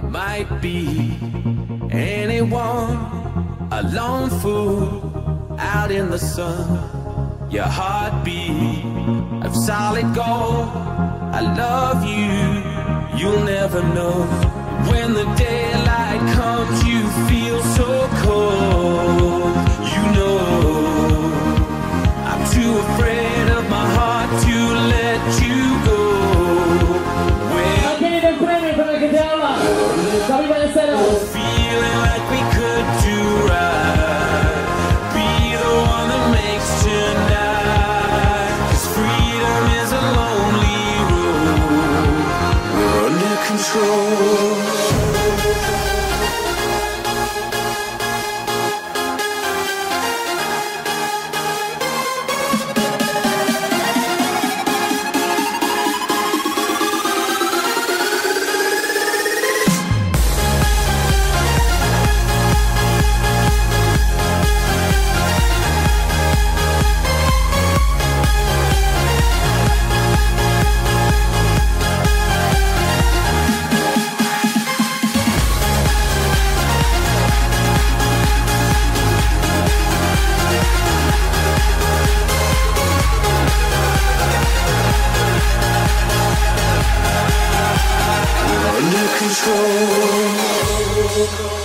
might be anyone, a lone fool out in the sun. Your heartbeat of solid gold. I love you, you'll never know. When the daylight comes, you feel so cold. You know I'm too afraid of my heart to let you go. Feeling like we could do right, be the one that makes tonight. 'Cause freedom is a lonely road, we're under control. Control.